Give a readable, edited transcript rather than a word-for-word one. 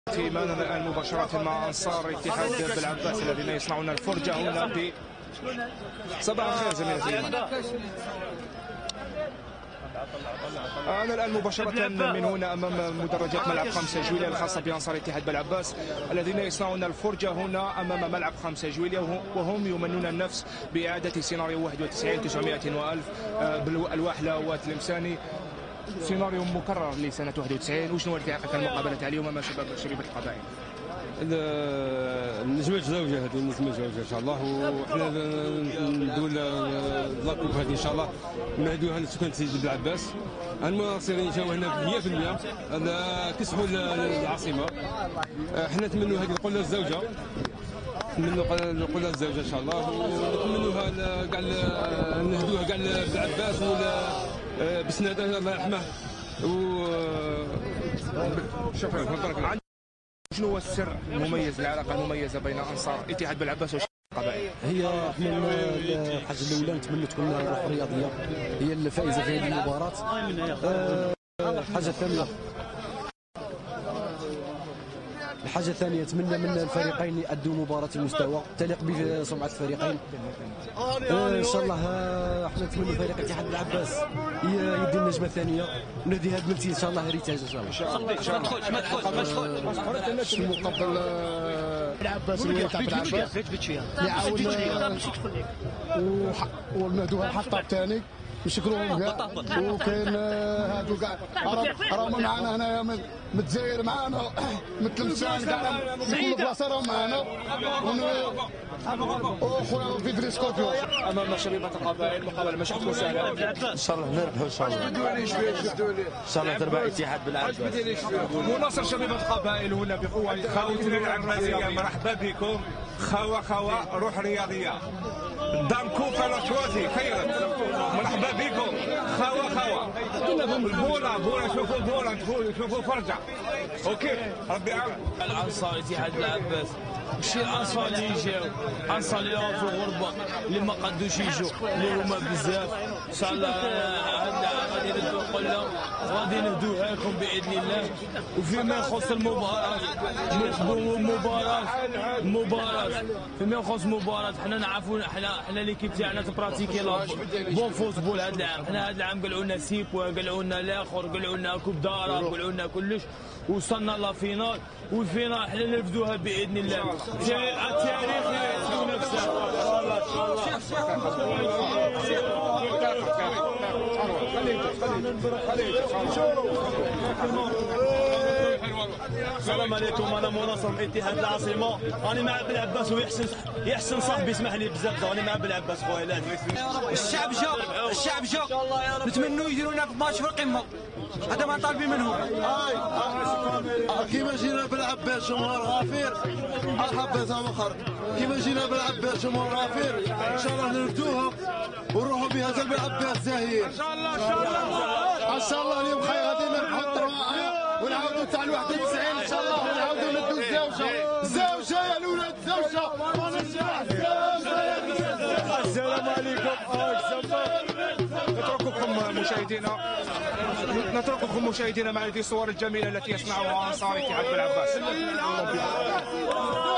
معنا الآن مباشرة مع أنصار اتحاد بالعباس الذين يصنعون الفرجة هنا ب صباح الخير زميلتي إيمان. أنا الآن مباشرة من هنا أمام مدرجات ملعب 5 جويلية الخاصة بأنصار اتحاد بالعباس الذين يصنعون الفرجة هنا أمام ملعب 5 جويلية، وهم يمنون النفس بإعادة سيناريو 91 900 و1000 بالواحلة وتلمساني، سيناريو مكرر لسنة 91. وشنو ارتعاقك المقابلة اليوم أمام شبيبة القبائل؟ نجمع زوجة هذه نجمع زوجة إن شاء الله، وحنا ندوي لاكوب هذه إن شاء الله نعدوها لسكان سيدي بالعباس. المناصرين جاو هنا 100%، هذا كسحوا العاصمة. حنا نتمنوا هذه القلة الزوجة، نتمنوا القلة الزوجة إن شاء الله، ونتمنوها كاع نهدوها كاع بالعباس ولا بسناده الله يرحمه. شكرا بارك. شنو هو السر المميز، العلاقه المميزه بين انصار اتحاد بالعباس والقبائل؟ هي احنا الحاجه الاولى نتمنى تكون روح رياضيه هي الفائزه في هذه المباراه. الحاجه الثانيه نتمنى من الفريقين يؤدوا مباراه المستوى تليق بسمعه الفريقين. ان شاء الله احنا نتمنى فريق اتحاد العباس يدي النجمه الثانيه ونهدي هذا المنتي ان شاء الله ريتاج ان شاء الله. ما تدخلش مقابل العباس والاتحاد بالعباس ونهدوها الحطه الثاني نشكروهم كاع. وكاين هادو كاع راهم معنا هنايا من الجزائر، معنا من تلمسان كاع من كل بلاصه راهم معنا. وخويا فيدري سكوربيو امام شبيبه القبائل مقابله مش حتكون سهله ان شاء الله نربحوا ان شاء الله. ان شاء الله تربح اتحاد بالعباس. مناصر شبيبه القبائل هنا بقوه. خوتنا العباسيه مرحبا بكم. خوا روح رياضيه دامكم فلاشواتي خيرا، مرحبا بكم. بولا شوفوا بولا، شوفوا فرجه. اوكي ربي يعاون. الانصار اتحاد العباس ماشي الانصار اللي يجيو، الانصار اللي راهو في الغربه اللي ما قدوش يجوا اللي هما بزاف. ان شاء الله غادي ندوه قله غادي نهدوها لكم باذن الله. وفيما يخص المباراه فيما يخص مباراه حنا نعرفوا حنا ليكيب تاعنا تبراتيكي بون فوتبول هذا العام. حنا هذا العام قالوا لنا سيبوا، قالوا لنا الاخر، قالوا لنا كوب دارا، قالوا لنا كلش. وصلنا لا فينال، والفينال حنا نرفدوها باذن الله. التاريخ يكتب نفسه. السلام عليكم، انا مناصر من اتحاد العاصمه. راني مع بالعباس ويحسن صاحبي يسمح لي بزاف. راني مع بالعباس خويا لازم. الشعب جا نتمنوا يديرونا في ماتش في القمه، هذا ما طالبين منهم. كيما جينا بالعباس جمهور غفير الحبه مخر، كيما جينا بالعباس جمهور غفير ان شاء الله نردوها ونروحوا بها حتى بالعباس زاهيين ان شاء الله. ان شاء الله اليوم خير غادي نربحوا الطرماعه ونعاودوا تاع 91 ان شاء الله، ونعاودوا ندوا الزوجه يا الاولاد الزوجه. السلام عليكم. نترككم مشاهدينا مع هذه الصور الجميله التي يصنعها انصار اتحاد بالعباس.